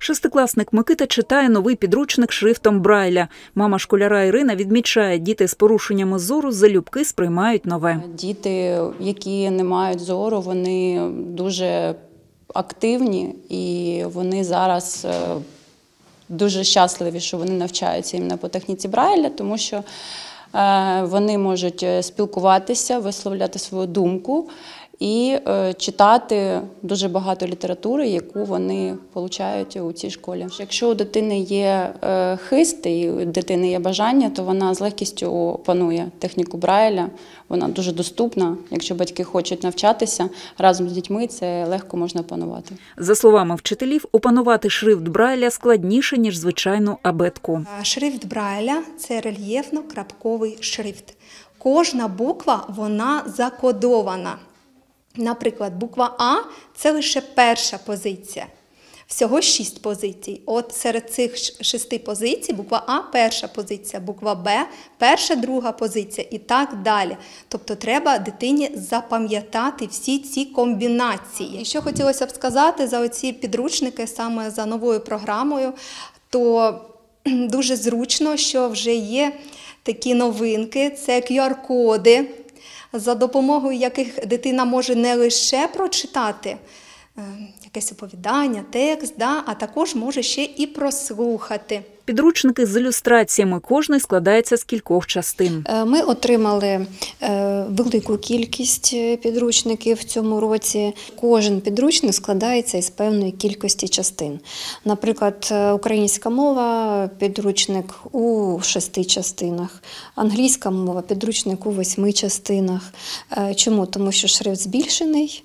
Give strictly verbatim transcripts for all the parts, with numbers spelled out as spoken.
Шестикласник Микита читає новий підручник шрифтом Брайля. Мама школяра Ірина відмічає, діти з порушеннями зору залюбки сприймають нове. Діти, які не мають зору, вони дуже активні і вони зараз дуже щасливі, що вони навчаються іменно по техніці Брайля, тому що вони можуть спілкуватися, висловляти свою думку і читати дуже багато літератури, яку вони отримують у цій школі. Якщо у дитини є хист і у дитини є бажання, то вона з легкістю опанує техніку Брайля. Вона дуже доступна. Якщо батьки хочуть навчатися разом з дітьми, це легко можна опанувати. За словами вчителів, опанувати шрифт Брайля складніше, ніж звичайну абетку. Шрифт Брайля – це рельєфно-крапковий шрифт. Кожна буква, вона закодована. Наприклад, буква А – це лише перша позиція. Всього шість позицій. От серед цих шести позицій буква А – перша позиція, буква Б – перша, друга позиція і так далі. Тобто треба дитині запам'ятати всі ці комбінації. І що хотілося б сказати за оці підручники саме за новою програмою, то дуже зручно, що вже є такі новинки, це кю ар-коди, за допомогою яких дитина може не лише прочитати якесь оповідання, текст, да, а також може ще і прослухати. Підручники з ілюстраціями, кожний складається з кількох частин. Ми отримали велику кількість підручників в цьому році. Кожен підручник складається із певної кількості частин. Наприклад, українська мова – підручник у шести частинах, англійська мова – підручник у восьми частинах. Чому? Тому що шрифт збільшений.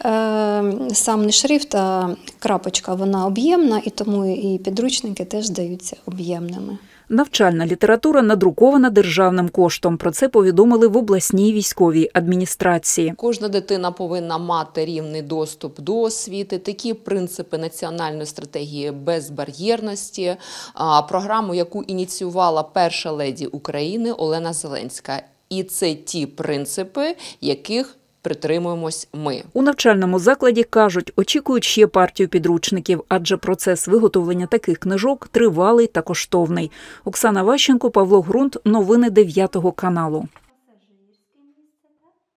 Сам не шрифт, а крапочка, вона об'ємна, і тому і підручники теж здаються об'ємними. Навчальна література надрукована державним коштом. Про це повідомили в обласній військовій адміністрації. Кожна дитина повинна мати рівний доступ до освіти. Такі принципи національної стратегії безбар'єрності, програму, яку ініціювала перша леді України Олена Зеленська. І це ті принципи, яких притримуємось ми. У навчальному закладі, кажуть, очікують ще партію підручників, адже процес виготовлення таких книжок тривалий та коштовний. Оксана Ващенко, Павло Грунт. Новини дев'ятого каналу.